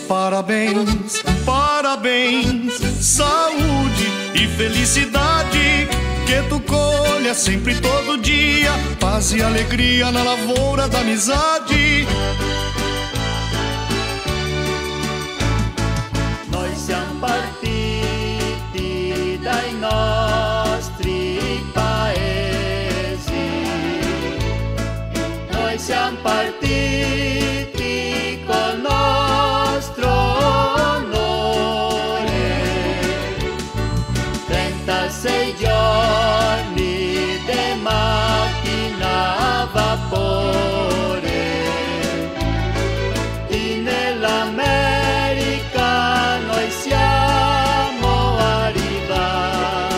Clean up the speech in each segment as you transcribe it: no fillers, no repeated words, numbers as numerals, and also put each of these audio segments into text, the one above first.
Parabéns, parabéns, saúde e felicidade, que tu colha sempre todo dia, paz e alegria na lavoura da amizade. Noi siamo partiti dai nostri paesi, noi siamo partiti col nostro onore, 36 giorni di macchina a vapore, e nell'America noi siamo arrivati.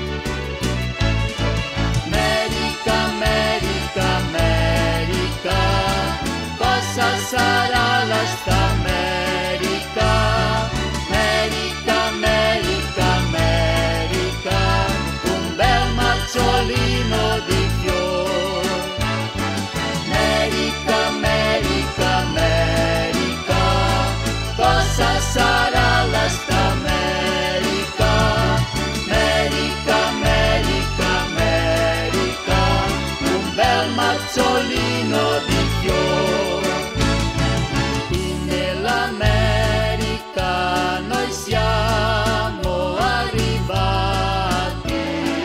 America, America, America, cosa sarà la sta America? America, America, America, un bel mazzolino di fior. America, America, America, cosa sarà la sta America? America, America, America, un bel mazzolino di fior. E nell'America noi siamo arrivati,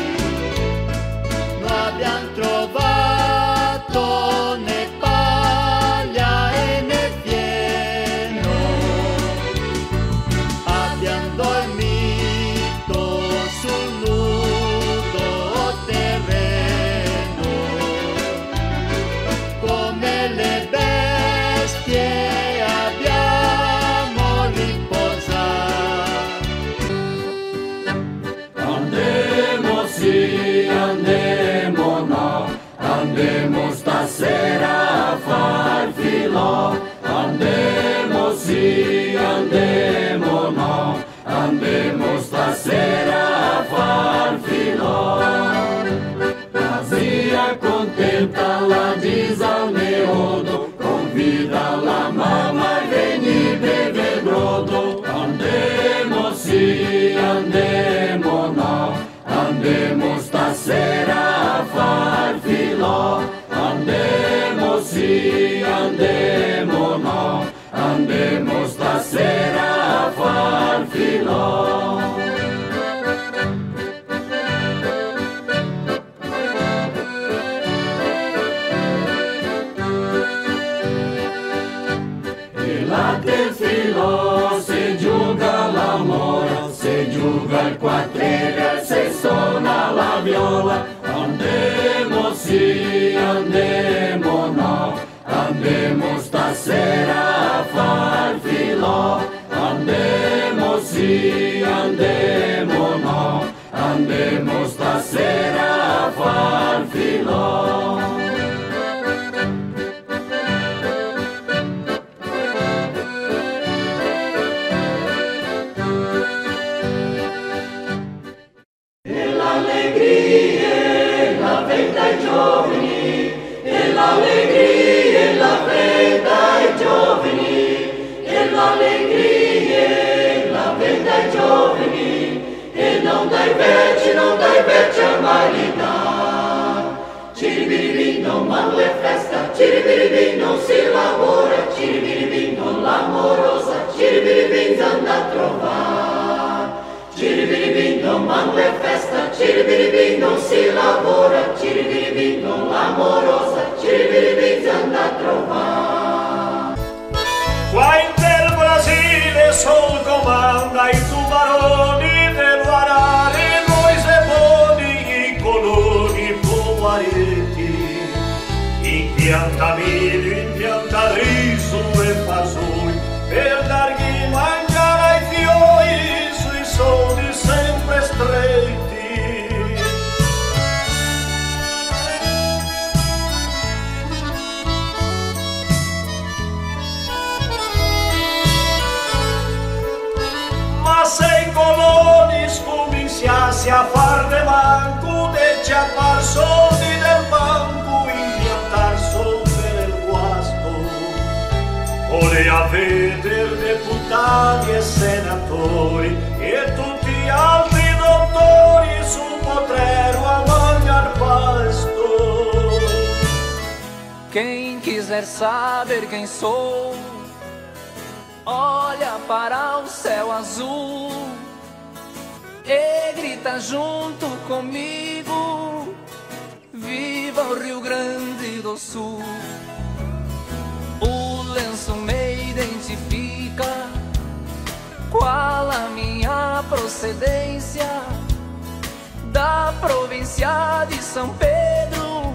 noi abbiamo trovato né paglia e né fieno, abbiamo dormito sul nudo terreno, come le bestie abbiamo riposato. Andemo sì, andemo no, andemo stasera a far filò. Andemo sì, andemo no, andemo stasera a far filò. La zia contenta la dice al neodo, convida la mamma e vieni beve il brodo. Andemo sì, andemo no, andemo stasera a far filò. Andemo sì, andemo no, andemo stasera a far filò. E là del filò se giuga la mora, se giuga il quattrega, se suona la viola. Andemo sì, andemo no, andemo stasera a far filò. Andemo sì, andemo no, andemo stasera a far filò. E l'allegria e la vita ai giovani, e l'allegria e la vita ai giovani, e l'allegria e la vita ai giovani, e non dai vecchi a marità. Ciribiribi non manda festa, ciribiribi non si lavora, ciribiribi non l'amorosa, ciribiribi anda a trovare. Ciribiribi non manda festa, ciribiribi non si lavora, ciribiribi non l'amorosa, ciribiribi anda a trovare. Qua in del Brasile sol comanda i tubaroni del varare, noi seboni, i coloni povareti, in pianta milho, in pianta riso e fasoli, per dargli mangiare ai fiori sui soldi sempre stretti. Ma se i coloni scominciassi a far de manco, de ciappar soldi del banco, impiantar sopra il guasto, volea veder de deputati e senatori e tutti gli altri dottori sul potrero a mangiar pasto. Quem quiser saber quem sou, olha para o céu azul e grita junto comigo: viva o Rio Grande do Sul! O lenço me identifica, qual a minha procedência, da província de São Pedro,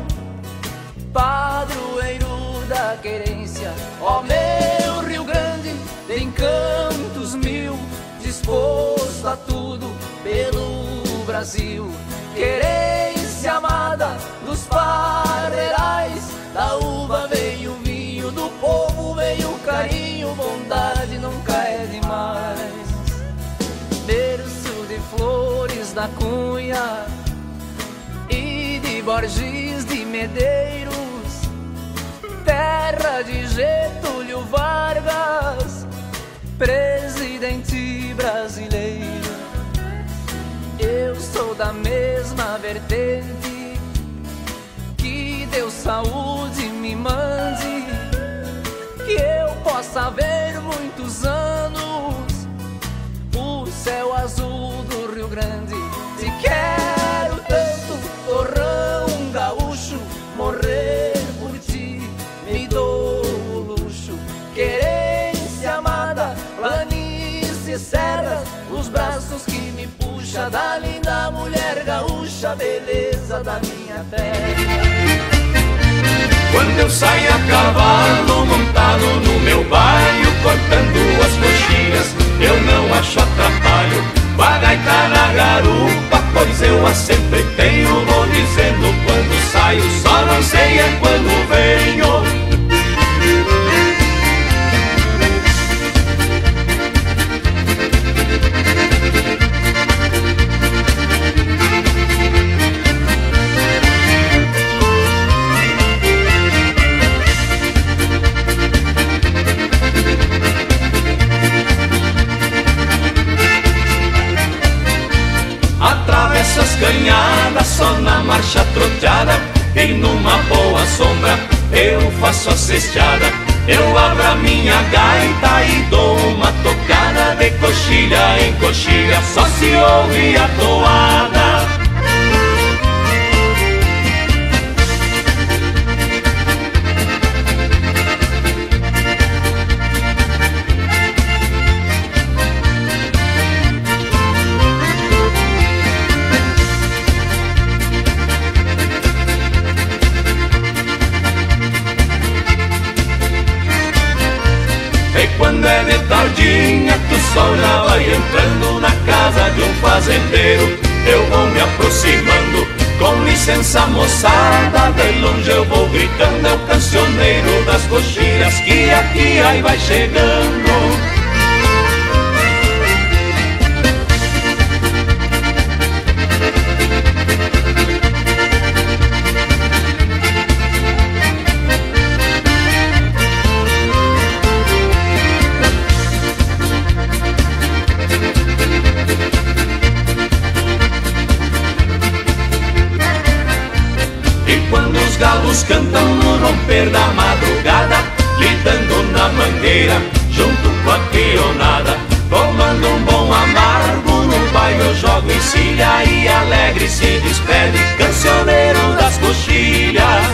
padroeiro da querência. Ó meu Rio Grande, de encantos mil, disposto a tudo pelo Brasil. Querência amada dos parreirais, da uva veio o vinho, do povo veio o carinho, bondade nunca é demais. Berço de Flores da Cunha e de Borges de Medeiros, terra de Getúlio Vargas, presidente brasileiro. Eu sou da mesma vertente, que Deus saúde me mande, que eu possa ver muitos anos o céu azul do Rio Grande. Te quero tanto, torrão gaúcho, morrer por ti me dou o luxo. Querência amada, planícies, serras, os braços que me puxa da linda mulher gaúcha, beleza da minha terra. Quando eu saio a cavalo montado no meu baio, cortando as coxilhas, eu não acho atrapalho. A gaita na garupa, pois eu a sempre tenho. Vou dizendo quando saio, só não sei é quando venho. Atravesso as canhadas só na marcha troteada, e numa boa sombra eu faço a cesteada. Eu abro a minha gaita e dou uma tocada, de coxilha em coxilha só se ouve a toada. Quando é de tardinha que o sol já vai entrando na casa de um fazendeiro, eu vou me aproximando, com licença moçada, de longe eu vou gritando, é o cancioneiro das coxilhas que aqui aí vai chegando. Os galos cantam no romper da madrugada, lidando na mangueira, junto com a peonada. Tomando um bom amargo, no baile eu jogo encilha, e alegre se despede, cancioneiro das coxilhas.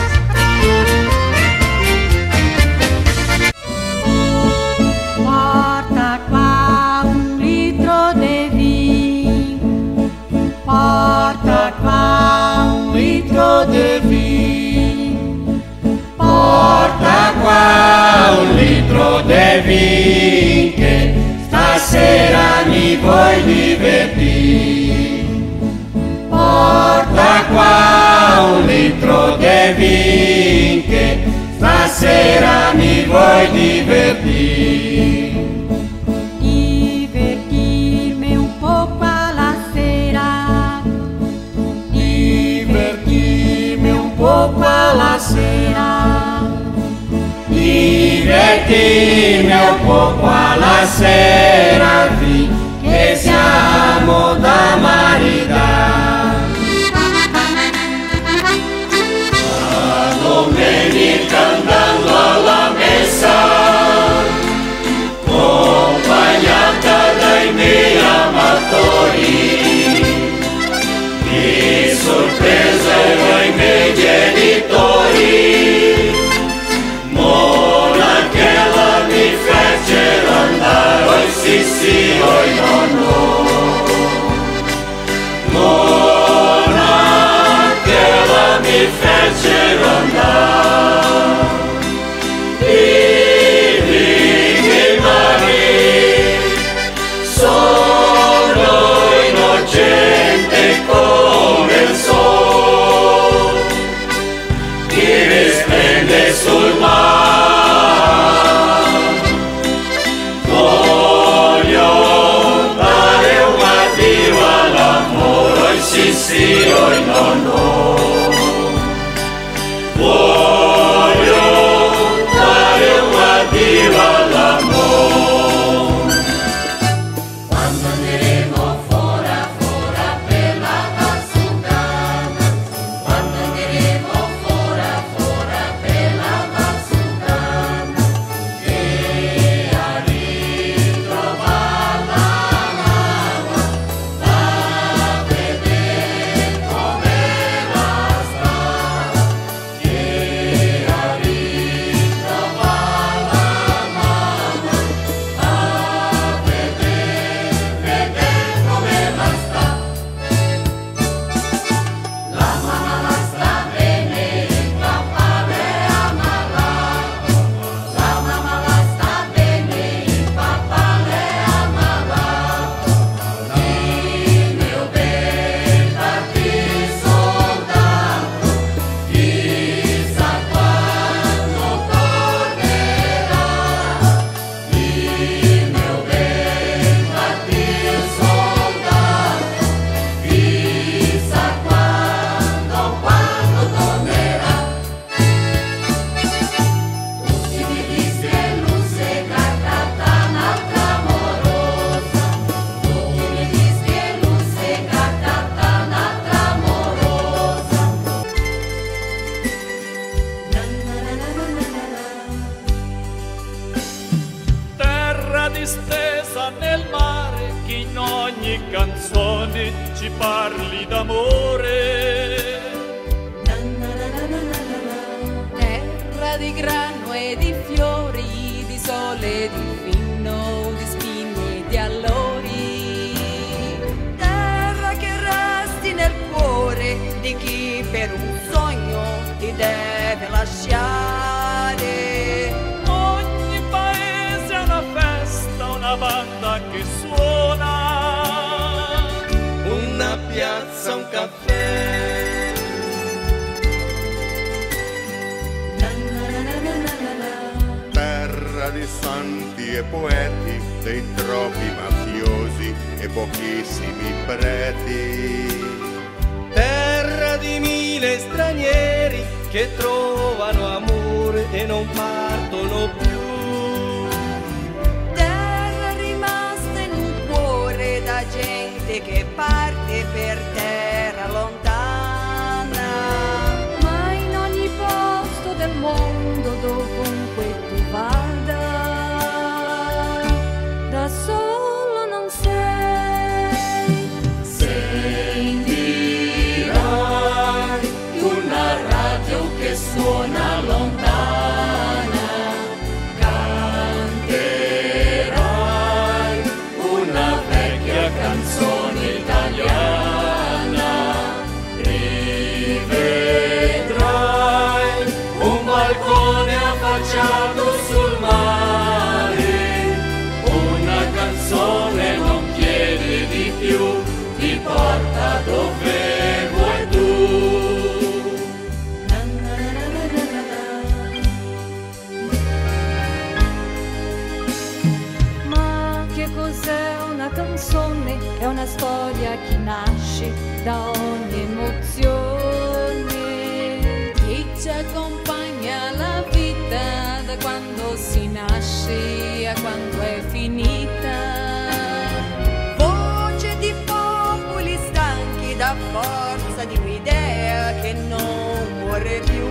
Porta qua 1 litro de vinho, porta qua 1 litro de vinho, porta qua 1 litro de vinho, que stasera mi vuoi divertir. Porta qua 1 litro de vinho, que stasera mi vuoi divertir. Divertirme un poco alla sera, divertirme un poco alla sera, divertirme un poco alla sera. sì sì, oi nonno. Mona che la mi fecero andare, i vivi mari sono innocente come il sole che risplende sul mare. Voglio dare un addio all'amore, sì sì, oi nonno. Voglio dare un addio all'amore. Quando andremo fora per la Valsugana, quando andremo fora per la Valsugana, e a ritrovare la mamma, va a vedere come la sta, e a ritrovare la mamma, va a vedere come la sta. La mamma la sta bene, il papà le ammalato. La mamma la sta bene, il papà le ammalato. Il mio bel partito soldato, chissà quando tornerà. Il mio bel partito soldato, chissà quando tornerà. Tutti mi disse luce cartata un'altra amorosa, tutti mi disse luce cartata un'altra amorosa. Terra distesa nel mare, che in ogni canzone ci parli d'amore. Terra di grano e di fiori, di sole, di vino, di spine e di allori. Terra che resti nel cuore di chi per un sogno ti deve lasciare. Ogni paese ha una festa, una banda che suona, una piazza, un caffè. Terra di santi e poeti, dei troppi mafiosi e pochissimi preti. Terra di mille stranieri che trovano amore e non partono più. Terra rimasta in un cuore da gente che parte per terra lontana. Ma in ogni posto del mondo, dovunque tu vada, da solo non sei. Sentirai una radio che suona lontana, canterai una vecchia canzone italiana, rivedrai un balcone affacciato sul mare, una canzone non chiede di più, ti porta dove vuoi tu. Ma che cos'è una canzone? È una storia che nasce da ogni emozione, che ci accompagna alla vita da quando si nasce a quando è finita. Voce di popoli stanchi da forza di un'idea che non muore più.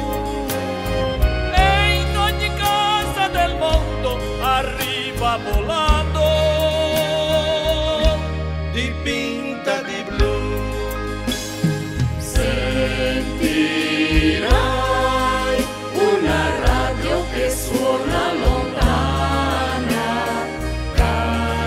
E in ogni casa del mondo arriva volando, dipinta di blu. Sentirai una radio che suona lontana,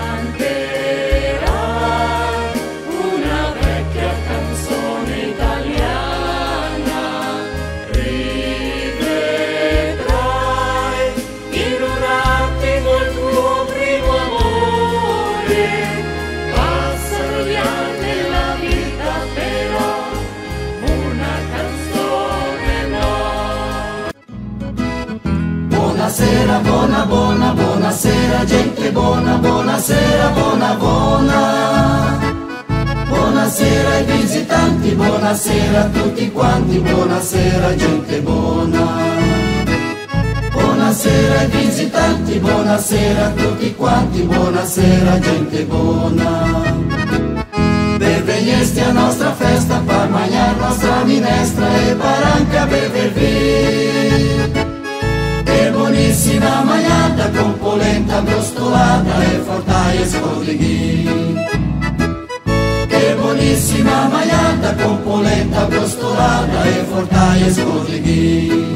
Buonasera gente buona, buonasera, buona buona. Buonasera ai visitanti, buonasera a tutti quanti, buonasera gente buona. Buonasera ai visitanti, buonasera a tutti quanti, buonasera gente buona. Benveniste a nostra festa, per mangiar nostra minestra e per anche bever vino. Che buonissima mangiata con polenta brostolata e fortaie scodighi. Che buonissima mangiata con polenta brostolata e fortaie scodighi.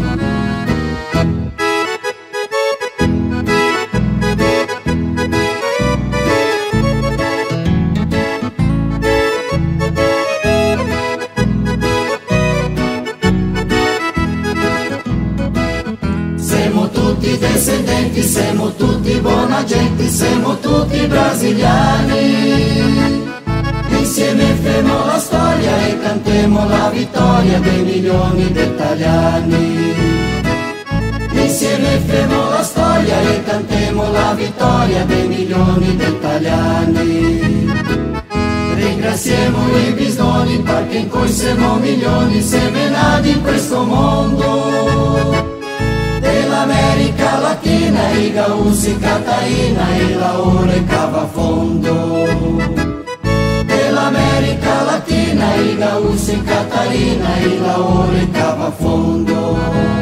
Descendenti, siamo tutti buona gente, siamo tutti brasiliani. Insieme femo la storia e cantiamo la vittoria dei milioni di italiani. Insieme femo la storia e cantiamo la vittoria dei milioni di italiani. Ringraziamo i bisnoni perché in cui siamo milioni seminati in questo mondo. Dell'America Latina, i Gaussi Catarina e Laure Cavafondo. Dell'America Latina, i Gaussi Catarina e Laure Cavafondo.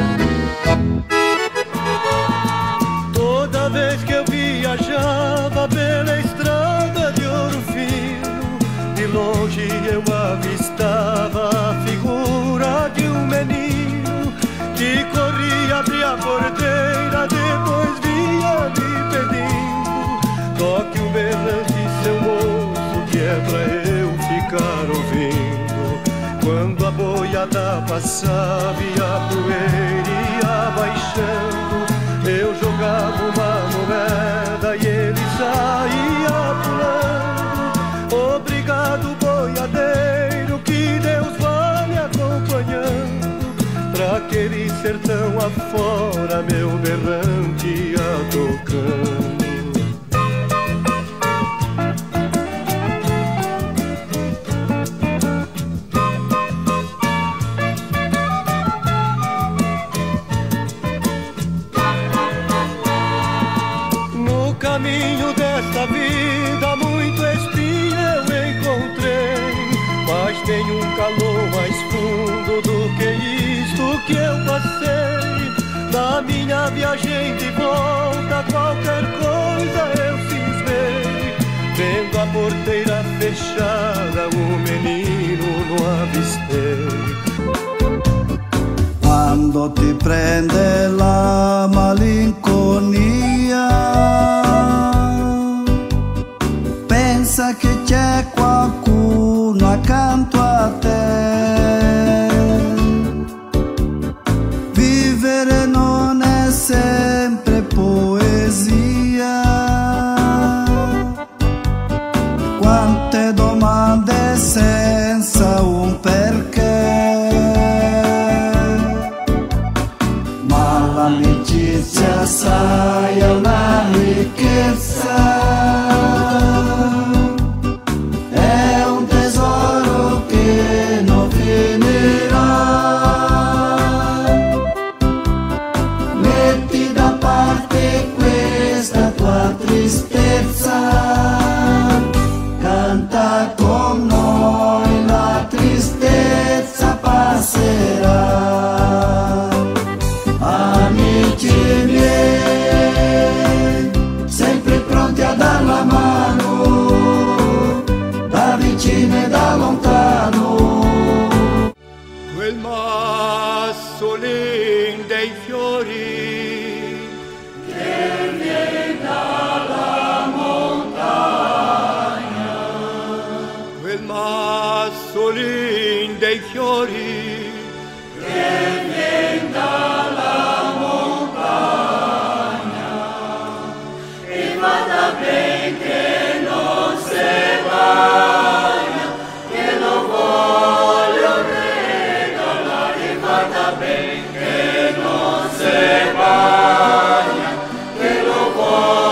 Toda vez que eu viajava pela estrada de Ouro Fino, de longe eu avistava a figura de menino que corria, abria a porteira, depois vinha me pedindo: toque um berrante, seu moço, que é pra eu ficar ouvindo. Quando a boiada passava e a poeira ia baixando, eu jogava uma moeda e ele saía pulando. Obrigado, boiadeiro, que Deus vá me acompanhando. Pra aquele sertão afora, meu berrante ia tocando. No caminho desta vida, muito espinho eu encontrei, mas tem um calor mais fundo do que isto que eu passei. Na minha viagem de volta, qualquer coisa eu cismei. Vendo a porteira fechada, o menino não avistei. Quando ti prende la malinconia, pensa che c'è qualcuno accanto a te. Vivere non è sempre poesia. Quante domande senza un perché. Ma l'amicizia, sai, è una ricchezza. È un tesoro che non finirà. Metti da parte questa tua tristezza, canta con noi, la tristezza passerà. Amici miei, sempre pronti a dar la mano, da vicino e da lontano. Quel massolin dei fiori che viene dalla montagna, quel massolin dei fiori che viene dalla montagna, e vada ben che non se bagna, che lo voglio regalare, e vada ben che non se bagna, che lo voglio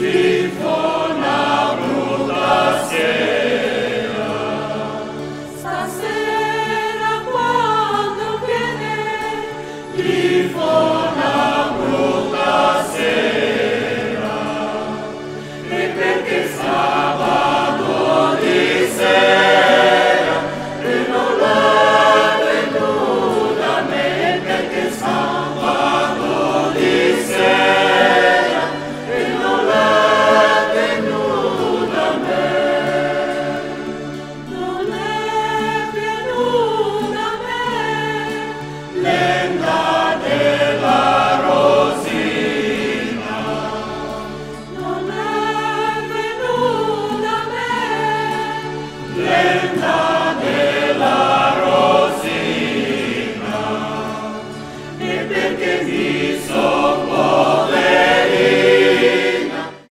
Lenda